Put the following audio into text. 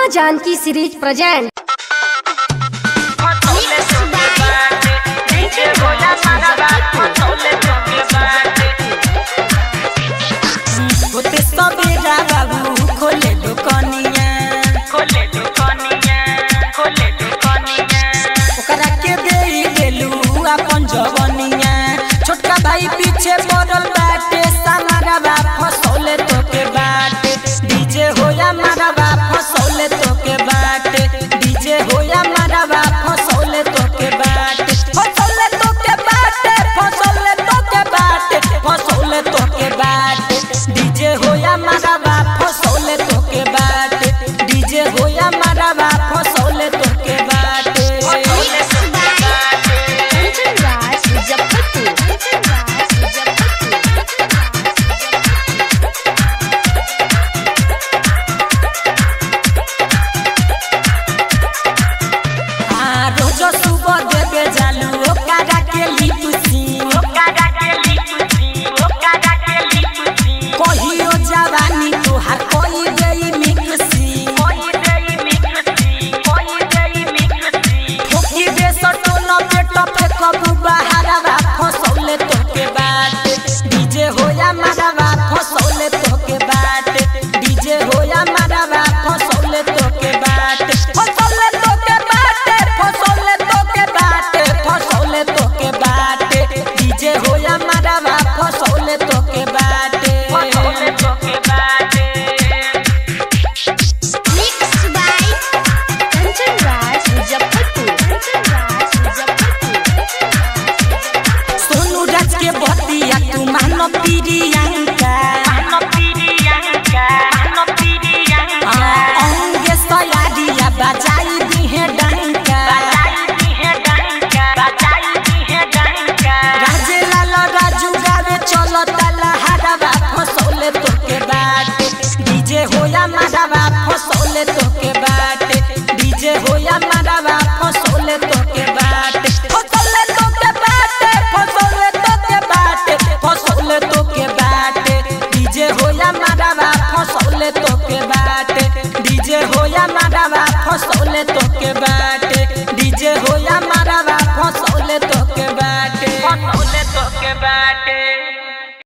माँ Janaki series present. खोले दुकानिया ओकरा के देई देलू अपन जवनिया। छोटका भाई पीछे पड़ल बाटे सामरवा फसौले तो के बाटे। डीजे होया मारवा फसौले तो के बाटे। डीजे होया मारवा फसौले तो के बाटे। फसौले तो के बाटे। फसौले तो के बाटे। फसौले तो के बाटे। डीजे होया मारवा फसौले तो के बाटे। डीजे होया मारवा फसौले तो के बाटे। रोज सुबह देवे जालू ओकरा के लिपसी। कहियो जवानी तोहार कोई देई मिक्सी। ठोकी दे सटोला पेट पे कबू बहारवा फसौले तो के बाटे। डीजे होया मारवा फसौले तो के बाटे। डीजे होया मारवा फसौले तो के बाटे। फसौले तो के बाटे। फसौले तो के बाटे। फसौले तो के बाटे। डीजे होया मारवा फसौले तो के बाटे। फसौले तो के बाटे। सोनू राज के बतिया तू मानो प्रियंका। अंगे सयारिया बजाई दिहे डंका। राजेलाल राजू गावे चलो तलहरवा फसौले तो के बाटे। डीजे होया मारवा फसौले तो